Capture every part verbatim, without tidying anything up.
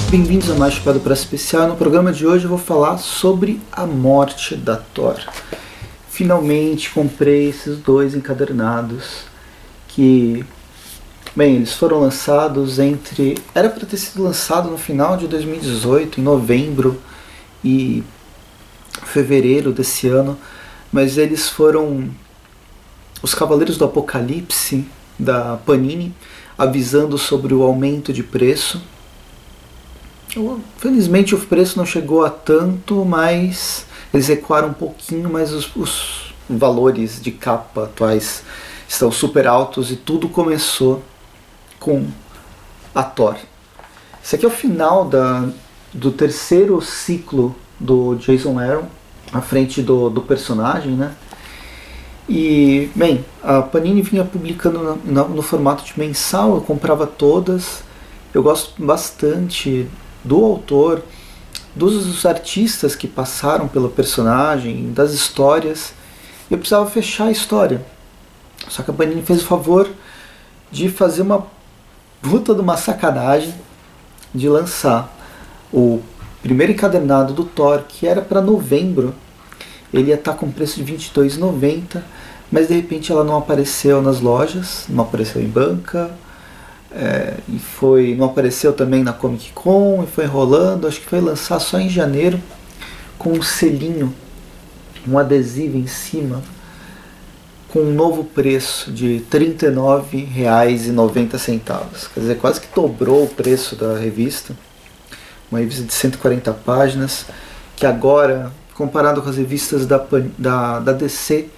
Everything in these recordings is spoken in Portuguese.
Bem-vindos a mais Chupado para Especial. No programa de hoje eu vou falar sobre a morte da Thor. Finalmente comprei esses dois encadernados que, bem, eles foram lançados entre... Era para ter sido lançado no final de dois mil e dezoito, em novembro e fevereiro desse ano, mas eles foram os Cavaleiros do Apocalipse da Panini, avisando sobre o aumento de preço. Felizmente o preço não chegou a tanto, mas eles recuaram um pouquinho, mas os, os valores de capa atuais estão super altos e tudo começou com a Thor. Esse aqui é o final da, do terceiro ciclo do Jason Aaron, à frente do, do personagem, né? E, bem, a Panini vinha publicando no, no, no formato de mensal, eu comprava todas. Eu gosto bastante do autor, dos artistas que passaram pelo personagem, das histórias. Eu precisava fechar a história. Só que a Panini fez o favor de fazer uma puta de uma sacanagem de lançar o primeiro encadernado do Thor, que era para novembro. Ele ia estar com preço de vinte e dois reais e noventa centavos, mas de repente ela não apareceu nas lojas, não apareceu em banca. É, e foi, não apareceu também na Comic Con, e foi enrolando. Acho que foi lançar só em janeiro, com um selinho, um adesivo em cima, com um novo preço de trinta e nove reais e noventa centavos. Quer dizer, quase que dobrou o preço da revista. Uma revista de cento e quarenta páginas, que agora, comparado com as revistas da, da, da D C,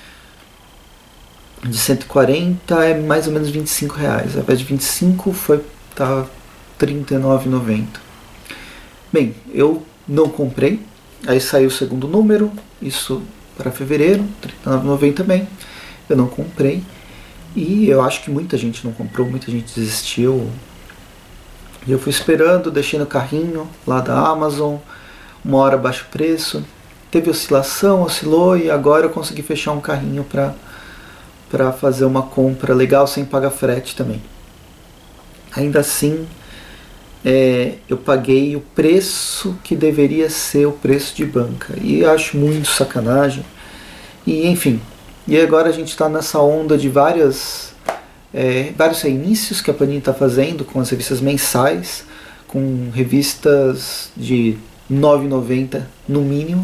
de cento e quarenta é mais ou menos vinte e cinco reais. Ao invés de vinte e cinco foi tá trinta e nove reais e noventa centavos. Bem, eu não comprei. Aí saiu o segundo número, isso para fevereiro, trinta e nove reais e noventa centavos também. Eu não comprei. E eu acho que muita gente não comprou, muita gente desistiu. E eu fui esperando, deixei no carrinho lá da Amazon, uma hora baixo preço. Teve oscilação, oscilou e agora eu consegui fechar um carrinho para para fazer uma compra legal sem pagar frete também. Ainda assim, é, eu paguei o preço que deveria ser o preço de banca. E acho muito sacanagem. E enfim, e agora a gente está nessa onda de várias, é, vários reinícios que a Panini está fazendo com as revistas mensais, com revistas de nove reais e noventa centavos no mínimo.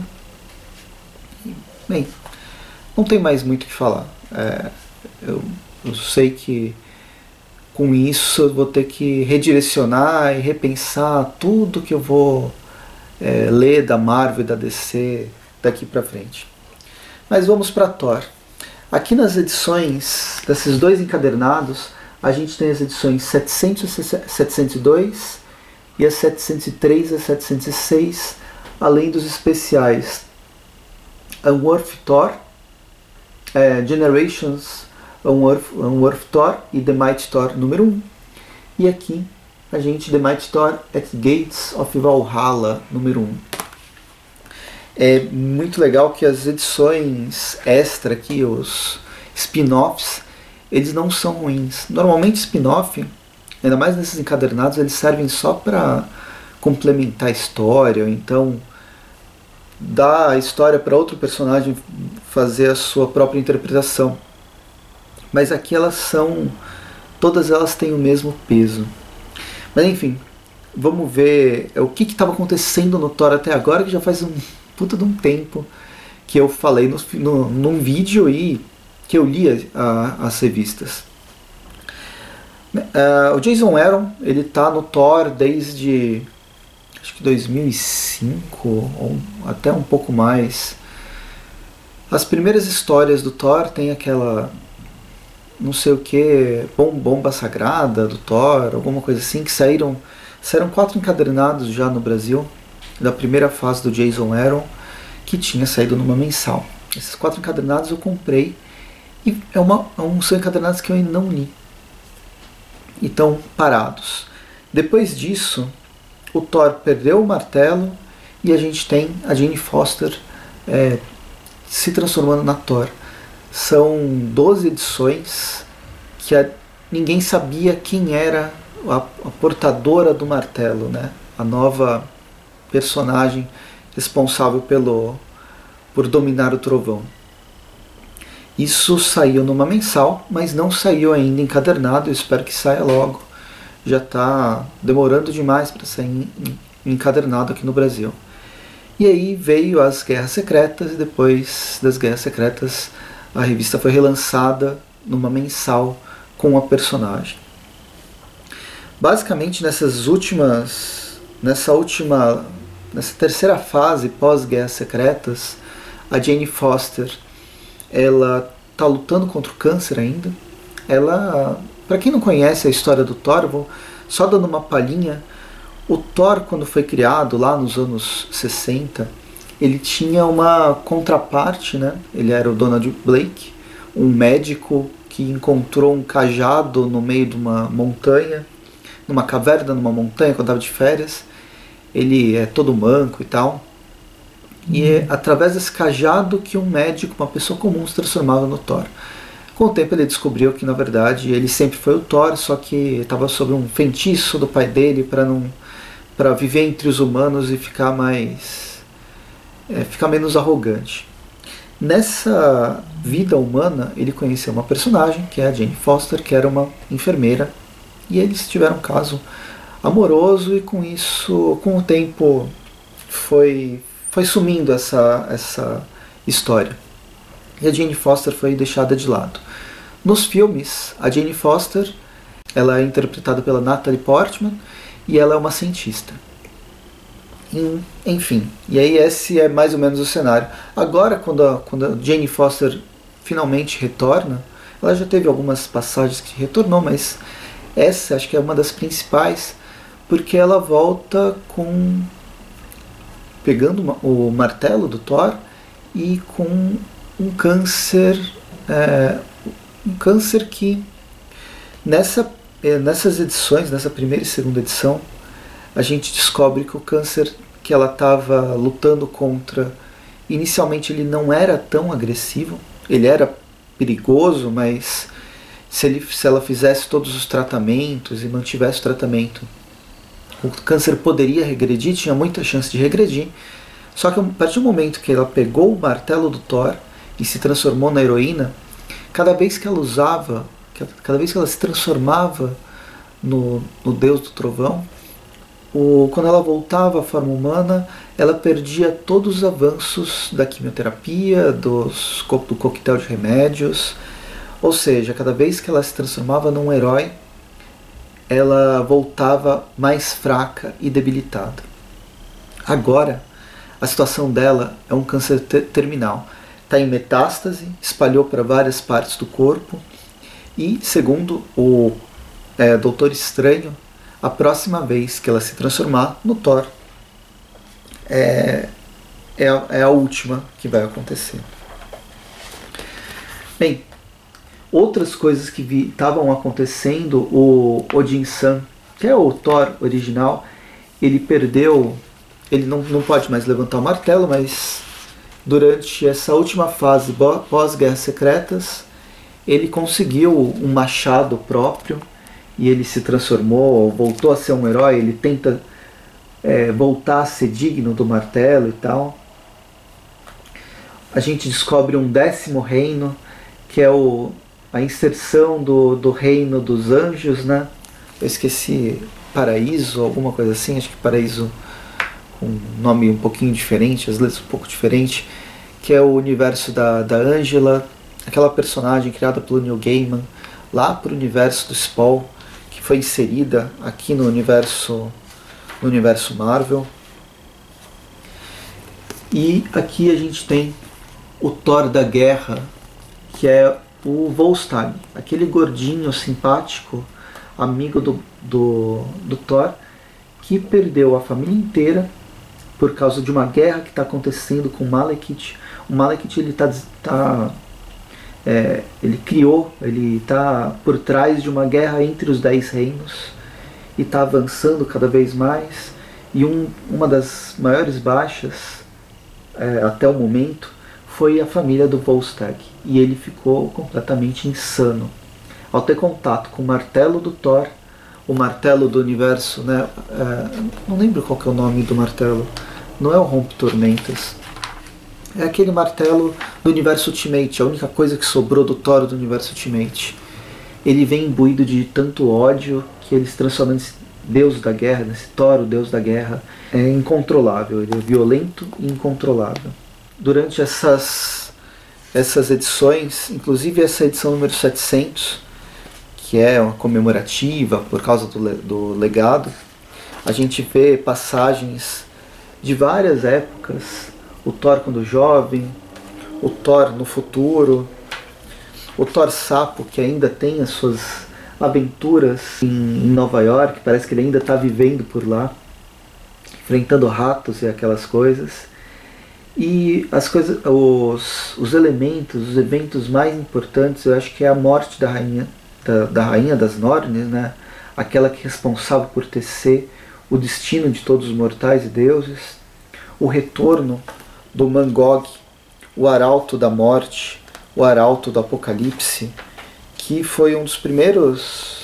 Bem, não tem mais muito o que falar. É, eu, eu sei que com isso eu vou ter que redirecionar e repensar tudo que eu vou é, ler da Marvel e da D C daqui pra frente. Mas vamos para Thor. Aqui nas edições desses dois encadernados, a gente tem as edições setecentos, setecentos e dois e as setecentos e três e as setecentos e seis, além dos especiais Unworth Thor, É, Generations, Unworth, Unworth Thor e The Mighty Thor número um. E aqui a gente The Mighty Thor at Gates of Valhalla número um. É muito legal que as edições extra aqui, os spin-offs, eles não são ruins. Normalmente spin-off, ainda mais nesses encadernados, eles servem só para complementar a história, ou então dar a história para outro personagem fazer a sua própria interpretação. Mas aqui elas são, todas elas têm o mesmo peso. Mas enfim, vamos ver o que estava acontecendo no Thor até agora, que já faz um puta de um tempo que eu falei no, no, num vídeo e que eu li a, as revistas. Uh, o Jason Aaron, ele tá no Thor desde acho que dois mil e cinco, ou até um pouco mais. As primeiras histórias do Thor tem aquela, não sei o que, bomba sagrada do Thor, alguma coisa assim, que saíram, saíram quatro encadernados já no Brasil, da primeira fase do Jason Aaron, que tinha saído numa mensal. Esses quatro encadernados eu comprei, e é uma, um, são encadernados que eu ainda não li, e estão parados. Depois disso, o Thor perdeu o martelo e a gente tem a Jane Foster é, se transformando na Thor. São doze edições que a, ninguém sabia quem era a, a portadora do martelo, né? a nova personagem responsável pelo, por dominar o trovão. Isso saiu numa mensal, mas não saiu ainda encadernado, eu espero que saia logo. Já está demorando demais para sair encadernado aqui no Brasil. E aí veio as Guerras Secretas, e depois das Guerras Secretas a revista foi relançada numa mensal com a personagem. Basicamente nessas últimas, nessa última, nessa terceira fase pós-Guerras Secretas, a Jane Foster, ela está lutando contra o câncer ainda. Ela, para quem não conhece a história do Thor, vou só dando uma palhinha. O Thor, quando foi criado lá nos anos sessenta, ele tinha uma contraparte, né? Ele era o Donald Blake, um médico que encontrou um cajado no meio de uma montanha, numa caverna, numa montanha, quando estava de férias. Ele é todo manco e tal. E é através desse cajado que um médico, uma pessoa comum, se transformava no Thor. Com o tempo ele descobriu que, na verdade, ele sempre foi o Thor, só que estava sob um feitiço do pai dele para não, para viver entre os humanos e ficar mais, é, ficar menos arrogante. Nessa vida humana, ele conheceu uma personagem, que é a Jane Foster, que era uma enfermeira, e eles tiveram um caso amoroso, e com isso, com o tempo, foi, foi sumindo essa, essa história. E a Jane Foster foi deixada de lado. Nos filmes, a Jane Foster, ela é interpretada pela Natalie Portman, e ela é uma cientista. Enfim, e aí esse é mais ou menos o cenário. Agora, quando a, quando a Jane Foster finalmente retorna, ela já teve algumas passagens que retornou, mas essa acho que é uma das principais, porque ela volta com pegando uma, o martelo do Thor e com um câncer, é, um câncer que nessa, nessas edições, nessa primeira e segunda edição, a gente descobre que o câncer que ela estava lutando contra, inicialmente ele não era tão agressivo, ele era perigoso, mas se, ele, se ela fizesse todos os tratamentos e mantivesse o tratamento, o câncer poderia regredir, tinha muita chance de regredir. Só que a partir do momento que ela pegou o martelo do Thor e se transformou na heroína, cada vez que ela usava, cada vez que ela se transformava no, no deus do trovão, o, quando ela voltava à forma humana, ela perdia todos os avanços da quimioterapia, dos, do coquetel de remédios. Ou seja, cada vez que ela se transformava num herói, ela voltava mais fraca e debilitada. Agora, a situação dela é um câncer ter terminal. Está em metástase, espalhou para várias partes do corpo e, segundo o é, Doutor Estranho, a próxima vez que ela se transformar no Thor é, é, a, é a última que vai acontecer. Bem, outras coisas que estavam acontecendo, o Odin-san, que é o Thor original, ele perdeu, ele não, não pode mais levantar o martelo, mas durante essa última fase pós-Guerras Secretas, ele conseguiu um machado próprio e ele se transformou, voltou a ser um herói, ele tenta é, voltar a ser digno do martelo e tal. A gente descobre um décimo reino, que é o, a inserção do, do reino dos anjos, né? Eu esqueci, Paraíso, alguma coisa assim, acho que Paraíso com um nome um pouquinho diferente, às vezes um pouco diferente, que é o universo da, da Angela, aquela personagem criada pelo Neil Gaiman, lá para o universo do Spawn, que foi inserida aqui no universo, no universo Marvel. E aqui a gente tem o Thor da Guerra, que é o Volstagg, aquele gordinho simpático, amigo do, do, do Thor, que perdeu a família inteira por causa de uma guerra que está acontecendo com o Malekith. O Malekith ele tá, tá, é, ele criou, ele está por trás de uma guerra entre os Dez Reinos e está avançando cada vez mais. E um, uma das maiores baixas é, até o momento foi a família do Volstagg, e ele ficou completamente insano. Ao ter contato com o martelo do Thor, o martelo do universo, né? É, não lembro qual que é o nome do martelo. Não é o Rompe-Tormentas. É aquele martelo do universo Ultimate, a única coisa que sobrou do Thor do universo Ultimate. Ele vem imbuído de tanto ódio que ele se transforma nesse deus da guerra, nesse Thor, o deus da guerra. É incontrolável, ele é violento e incontrolável. Durante essas, essas edições, inclusive essa edição número setecentos, que é uma comemorativa por causa do, do legado, a gente vê passagens de várias épocas, o Thor quando jovem, o Thor no futuro, o Thor sapo que ainda tem as suas aventuras em, em Nova York, parece que ele ainda está vivendo por lá, enfrentando ratos e aquelas coisas. E as coisas, os, os elementos, os eventos mais importantes, eu acho que é a morte da rainha, da, da rainha das Nornes, né? Aquela que é responsável por tecer o destino de todos os mortais e deuses, o retorno do Mangog, o arauto da morte, o arauto do apocalipse, que foi um dos primeiros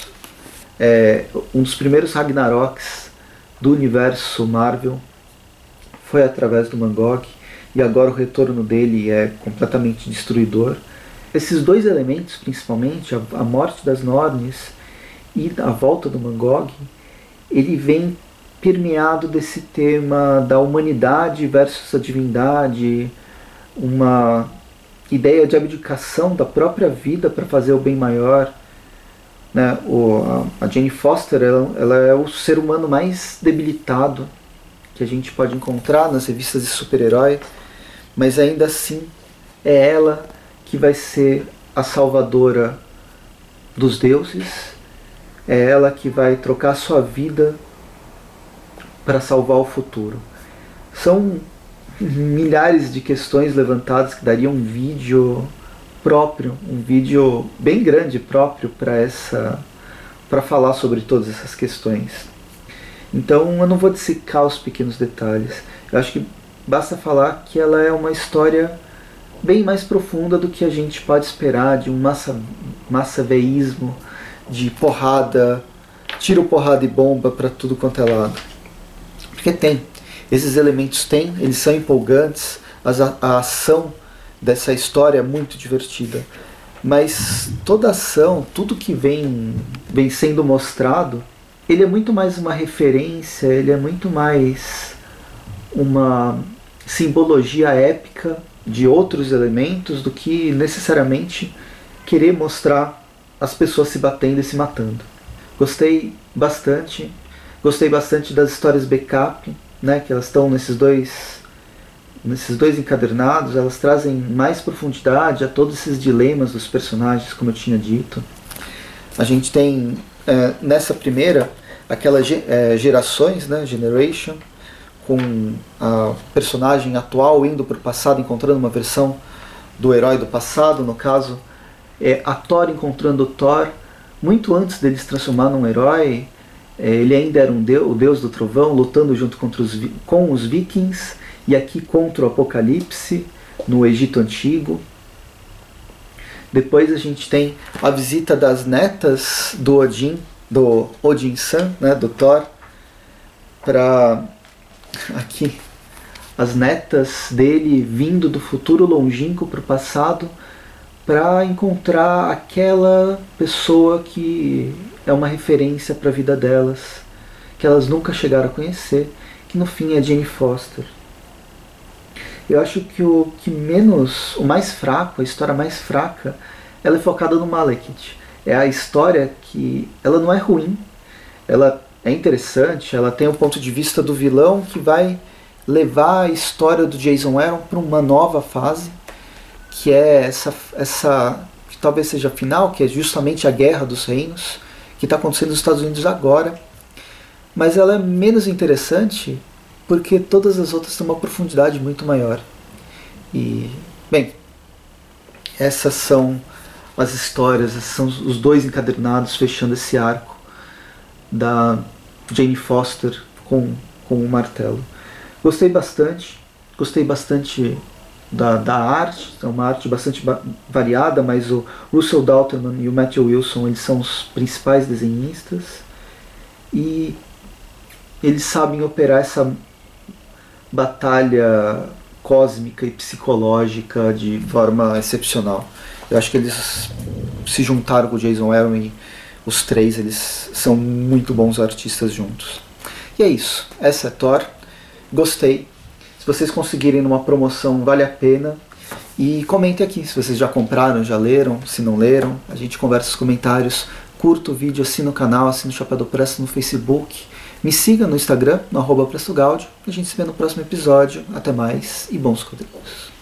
é, um dos primeiros Ragnaroks do universo Marvel, foi através do Mangog, e agora o retorno dele é completamente destruidor. Esses dois elementos, principalmente, a, a morte das Nornes e a volta do Mangog, ele vem permeado desse tema da humanidade versus a divindade, uma ideia de abdicação da própria vida para fazer o bem maior. Né? O, a, a Jane Foster ela, ela é o ser humano mais debilitado que a gente pode encontrar nas revistas de super-herói, mas ainda assim é ela que vai ser a salvadora dos deuses, é ela que vai trocar sua vida para salvar o futuro. São milhares de questões levantadas que dariam um vídeo próprio, um vídeo bem grande próprio para essa, para falar sobre todas essas questões. Então eu não vou dissecar os pequenos detalhes. Eu acho que basta falar que ela é uma história bem mais profunda do que a gente pode esperar de um massa, massaveísmo, de porrada, tiro, porrada e bomba para tudo quanto é lado. Porque tem, esses elementos têm, eles são empolgantes, a, a ação dessa história é muito divertida, mas toda a ação, tudo que vem, vem sendo mostrado, ele é muito mais uma referência, ele é muito mais uma simbologia épica de outros elementos do que necessariamente querer mostrar as pessoas se batendo e se matando. Gostei bastante, gostei bastante das histórias backup, né, que elas estão nesses dois, nesses dois encadernados, elas trazem mais profundidade a todos esses dilemas dos personagens, como eu tinha dito. A gente tem é, nessa primeira aquelas é, gerações, né, Generation, com a personagem atual indo para o passado, encontrando uma versão do herói do passado, no caso, é a Thor encontrando o Thor, muito antes dele se transformar num herói. É, ele ainda era um deus, o deus do trovão, lutando junto contra os, com os vikings, e aqui contra o apocalipse, no Egito Antigo. Depois a gente tem a visita das netas do Odin, do Odin-san, né, do Thor, para aqui as netas dele vindo do futuro longínquo para o passado para encontrar aquela pessoa que é uma referência para a vida delas, que elas nunca chegaram a conhecer, que no fim é Jane Foster. Eu acho que o que menos, o mais fraco, a história mais fraca, ela é focada no Malekith. É a história que ela não é ruim, ela é interessante, ela tem o ponto de vista do vilão que vai levar a história do Jason Aaron para uma nova fase, que é essa, essa que talvez seja a final, que é justamente a Guerra dos Reinos, que está acontecendo nos Estados Unidos agora. Mas ela é menos interessante porque todas as outras têm uma profundidade muito maior. E, bem, essas são as histórias, esses são os dois encadernados fechando esse arco da Jane Foster com, com o martelo. Gostei bastante, gostei bastante da, da arte, é uma arte bastante variada, mas o Russell Dalton e o Matthew Wilson, eles são os principais desenhistas. e eles sabem operar essa batalha cósmica e psicológica de forma excepcional. Eu acho que eles se juntaram com o Jason Aaron e os três, eles são muito bons artistas juntos. E é isso, essa é Thor. Gostei. Se vocês conseguirem numa promoção, vale a pena. E comentem aqui se vocês já compraram, já leram, se não leram. A gente conversa nos comentários. Curta o vídeo, assina o canal, assina o Chapéu do Presto no Facebook. Me siga no Instagram, no arroba Presto Gaudio. A gente se vê no próximo episódio. Até mais e bons conteúdos.